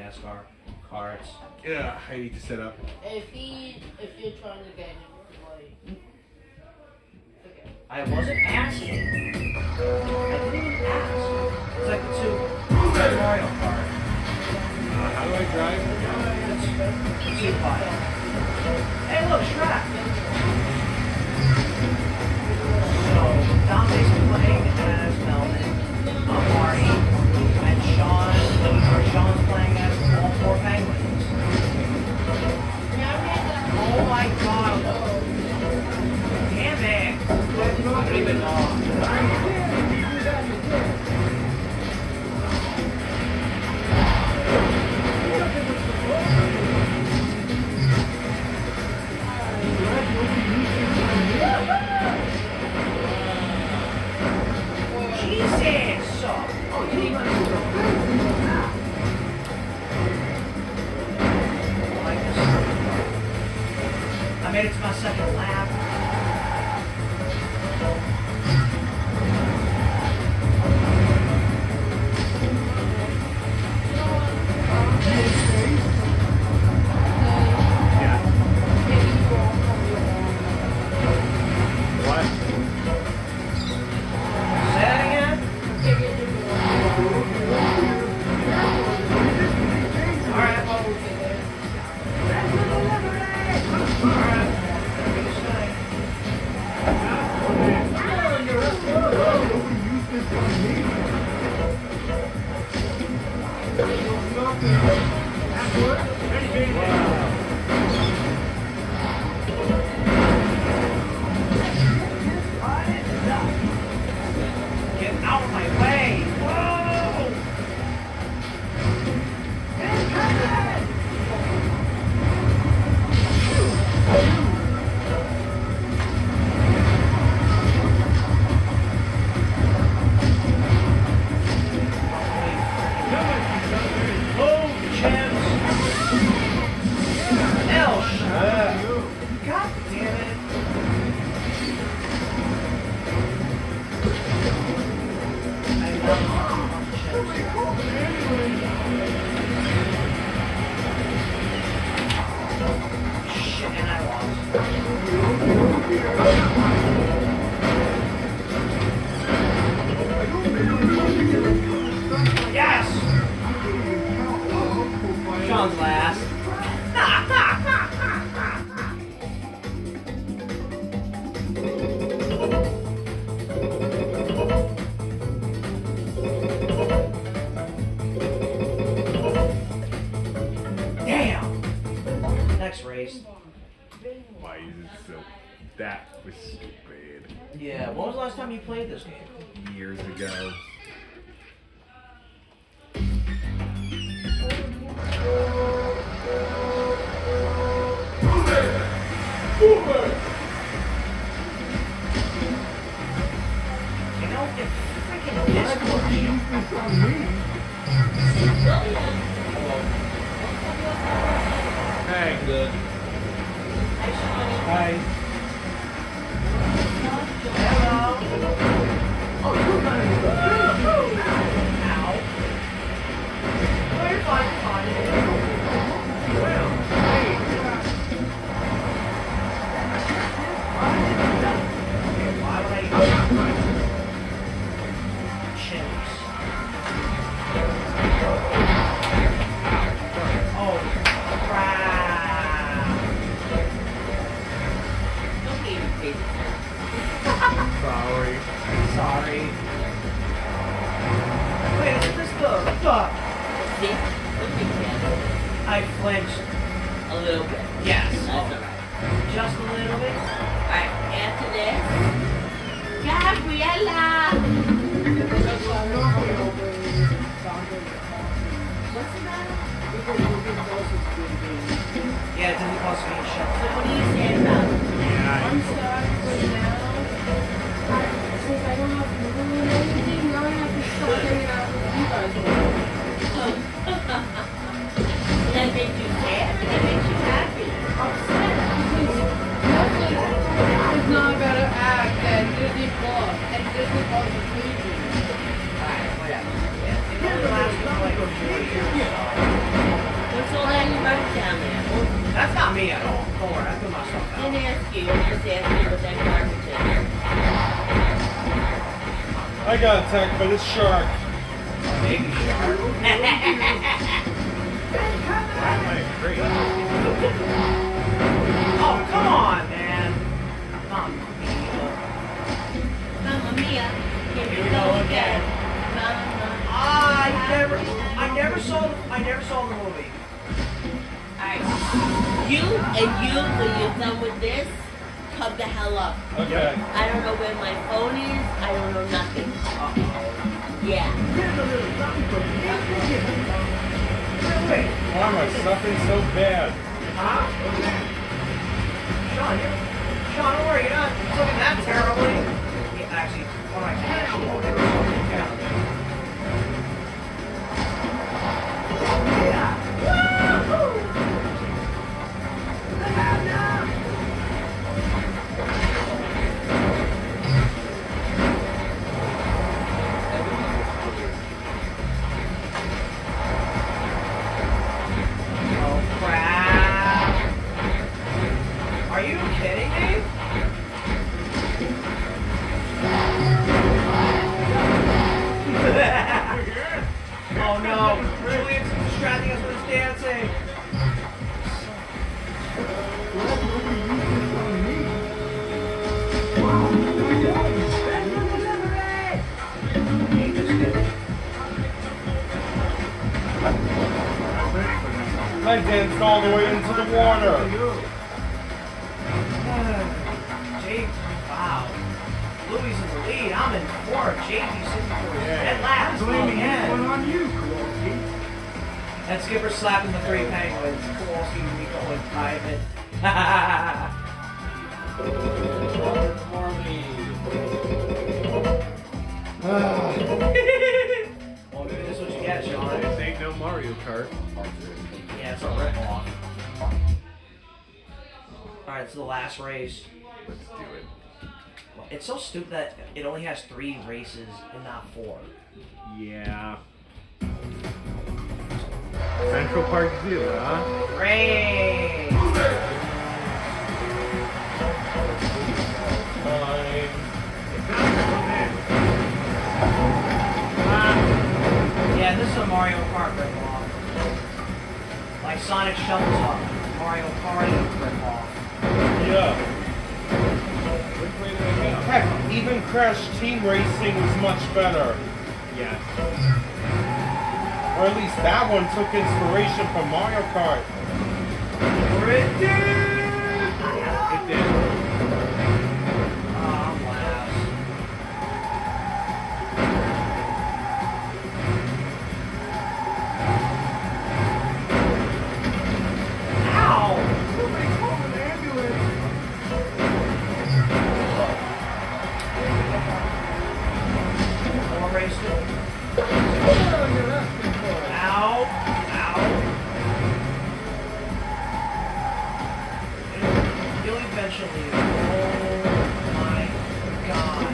NASCAR carts. Yeah, I need to set up. If you're trying to get him, like, okay. I wasn't asking. I didn't even ask. It's like the two Mario Kart. How do I drive? The two file. Hey, look, Shrek. So, Dante's playing as Melvin, Marty, and Sean's playing as all four penguins. Oh my god. Damn it. I don't even know. Jesus! Oh, you need to I made it to my second lap. Get out of my way! Whoa! God damn it. I love shit, and I lost. Yes! Sean's last. Damn! Next race. Why is it so? That was stupid. Yeah, when was the last time you played this game? Years ago. You know, if freaking Discord Hey, good. Hi. Hello. Oh, you're gonna Ow. Oh, you're fine, fine. Well, hey. Why would I chips? Oh, crap. Sorry. Sorry. Wait, is this the fuck? I flinched. A little bit. Yes. That's alright. Just a little bit. Alright, after this, Gabriella! What's the matter? Yeah, it didn't cost me a shot. So what are you saying about it? I'm sorry for now. Since I don't have room and everything, now I have to start hanging out with you guys. That makes you sad or that makes you happy? Upset because Netflix is not gonna act and Disney Plus and Disney Plus is leaving. Alright, whatever. It only lasted like 4 years. down there. That's not me at all. Don't worry, I put myself I down. didn't ask you. I just asked you what that garbage is. I got attacked by this shark. Baby shark. Great. Oh, come on, man. Come on. Mamma mia. Here Here we we go go again. again. Mamma. I never saw the movie. Alright. You and you, when you're done with this, come the hell up. Okay. I don't know where my phone is. I don't know nothing. Yeah. Wait, Why am I suffering so bad? huh? Sean, don't worry, you're not looking that terribly. Yeah, actually, what am I Oh, crap. Are you kidding me? Oh no, Julian's distracting us with his dancing. I danced all the way into the water. Jake, wow. Louis in the lead. I'm in fourth. JP's sitting for dead last. on you, Kowalski. And Skipper slapping the three penguins. Kowalski, Rico, and Ivan. Well, maybe this is what you get, Sean. This ain't no Mario Kart. Yeah, it's a rip-off. Alright, it's the last race. Let's do it. It's so stupid that it only has 3 races and not 4. Yeah. Central Park Zoo, huh? Race! Fine. Yeah, this is a Mario Kart rip-off. Like Sonic Shuffle Talk, Mario Kart rip-off. Yeah. Heck, even Crash Team Racing was much better. Yes. Or at least that one took inspiration from Mario Kart. It did! It did. Oh, I'm last. Ow! Somebody call an ambulance. More race two. Ow! Ow! You'll eventually. Oh my god.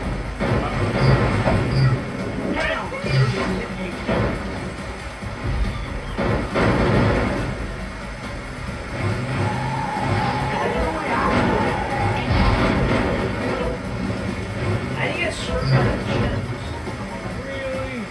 I didn't get served by the gems. Really?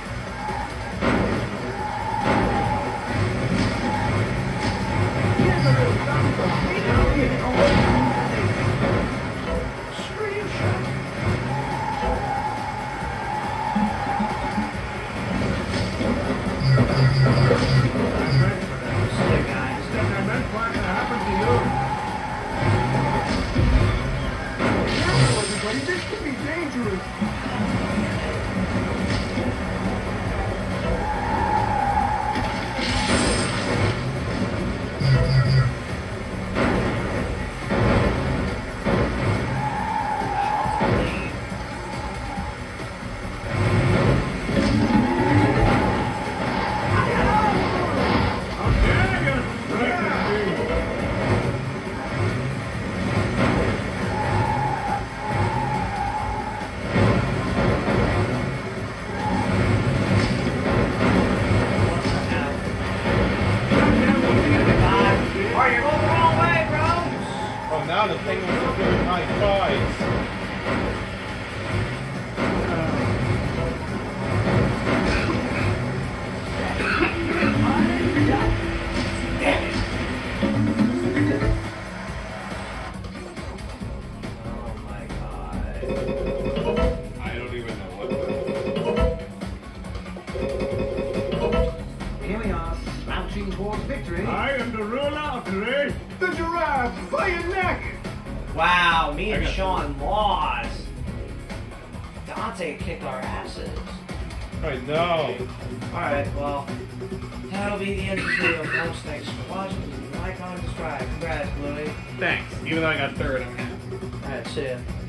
Now the penguins are giving high fives. Oh my god. I don't even know what Here we are, slouching towards victory. I am the ruler of the race. The giraffe by your neck. Wow, me I and got Sean lost. Dante kicked our asses. I know. Alright, well, that'll be the end of the video, folks. Thanks for watching. Like, comment, subscribe. Congrats, Bluey. Thanks. Even though I got third, I'm happy. Alright, see ya.